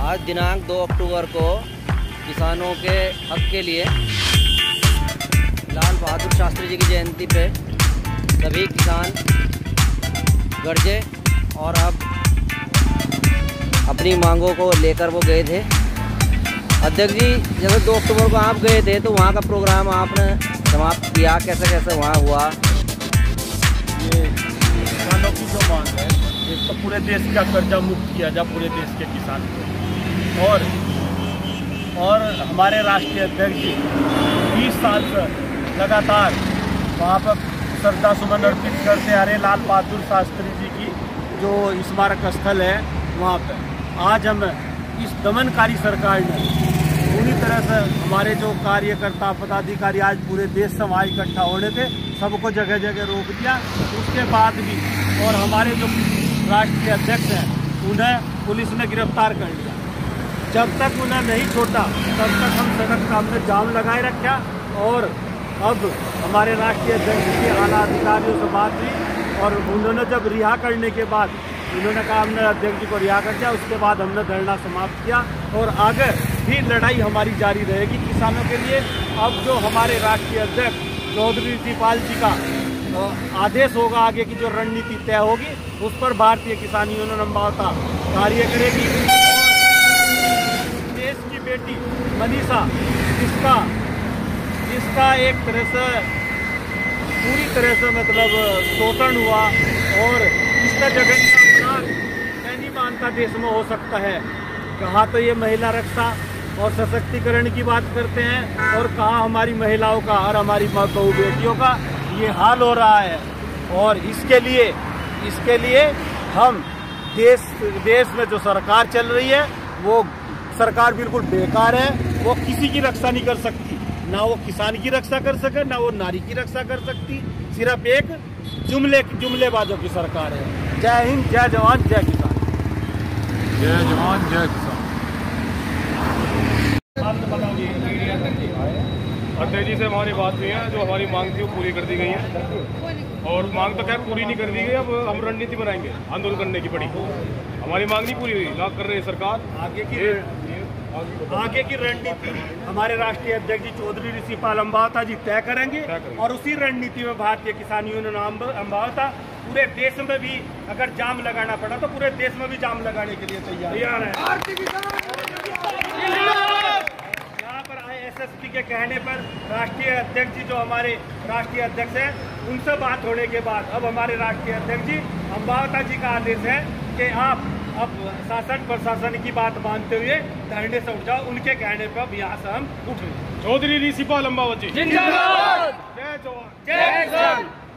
आज दिनांक 2 अक्टूबर को किसानों के हक के लिए लाल बहादुर शास्त्री जी की जयंती पे सभी किसान गरजे और अब अपनी मांगों को लेकर वो गए थे। अध्यक्ष जी, जैसे 2 अक्टूबर को आप गए थे तो वहाँ का प्रोग्राम आपने समाप्त किया, कैसे कैसे वहाँ हुआ? ये किसानों की जो मांग है, एक तो पूरे देश का कर्जा मुक्त किया जाए पूरे देश के किसान को, और हमारे राष्ट्रीय अध्यक्ष जी 20 साल से लगातार वहाँ पर श्रद्धा सुमन अर्पित करते आ रहे लाल बहादुर शास्त्री जी की जो स्मारक स्थल है वहाँ पर। आज हम इस दमनकारी सरकार ने पूरी तरह से हमारे जो कार्यकर्ता पदाधिकारी आज पूरे देश से वहाँ इकट्ठा होने थे, सबको जगह जगह रोक दिया। उसके बाद भी और हमारे जो राष्ट्रीय अध्यक्ष हैं उन्हें पुलिस ने गिरफ्तार कर लिया। जब तक उन्हें नहीं छोड़ा तब तक हम सड़क सामने जाम लगाए रखा। और अब हमारे राष्ट्रीय अध्यक्ष की आला अधिकारियों से बात हुई और उन्होंने जब रिहा करने के बाद उन्होंने कहा हमने अध्यक्ष जी को रिहा कर दिया। उसके बाद हमने धरना समाप्त किया और आगे भी लड़ाई हमारी जारी रहेगी किसानों के लिए। अब जो हमारे राष्ट्रीय अध्यक्ष चौधरी ऋषिपाल जी का आदेश होगा, आगे की जो रणनीति तय होगी, उस पर भारतीय किसान यूनियन अम्बावता कार्य करेगी। देश की बेटी मनीषा जिसका एक तरह से पूरी तरह से मतलब शोषण हुआ और इसका जगत का अपराध मैं नहीं मानता देश में हो सकता है। कहाँ तो ये महिला रक्षा और सशक्तिकरण की बात करते हैं और कहाँ हमारी महिलाओं का और हमारी बहू बेटियों का ये हाल हो रहा है। और इसके लिए हम देश में जो सरकार चल रही है वो सरकार बिल्कुल बेकार है। वो किसी की रक्षा नहीं कर सकती, ना वो किसान की रक्षा कर सके, ना वो नारी की रक्षा कर सकती। सिर्फ एक जुमलेबाजों की सरकार है। जय हिंद, जय जवान, जय किसान। जय जवान जय किसान। अध्यक्ष जी से हमारी बात हुई है, जो हमारी मांग थी वो पूरी कर दी गई है। और मांग तो खैर पूरी नहीं कर दी गई, अब हम रणनीति बनाएंगे आंदोलन करने की। पड़ी हमारी मांग नहीं पूरी हुई, ना कर रही है सरकार। आगे की रणनीति हमारे राष्ट्रीय अध्यक्ष जी चौधरी ऋषिपाल अम्बावता जी तय करेंगे और उसी रणनीति में भारतीय किसान यूनियन अम्बावता पूरे देश में भी अगर जाम लगाना पड़ा तो पूरे देश में भी जाम लगाने के लिए तैयार है। यहाँ पर ISSP के कहने पर राष्ट्रीय अध्यक्ष जी जो हमारे राष्ट्रीय अध्यक्ष हैं उनसे बात होने के बाद अब हमारे राष्ट्रीय अध्यक्ष जी अम्बावता जी का आदेश है कि आप अब शासन प्रशासन की बात मानते हुए धरने से उठ जाओ। उनके कहने पर अब यहाँ से हम उठ रहे हैं। चौधरी ऋषिपाल अम्बावत जी जिंदाबाद। जय जवान जय किसान।